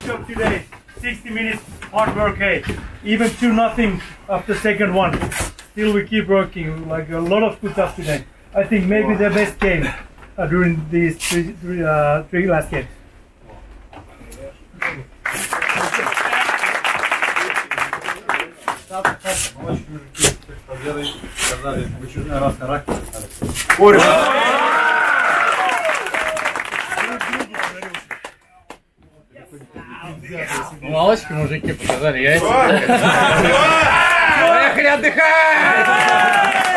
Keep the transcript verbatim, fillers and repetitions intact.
job today. sixty minutes hard work, hey. Even two nothing after second one. Still we keep working, like a lot of good stuff today. I think maybe the best game uh, during these three, three, uh, three last games. Молочки мужики показали яйца. Поехали отдыхать!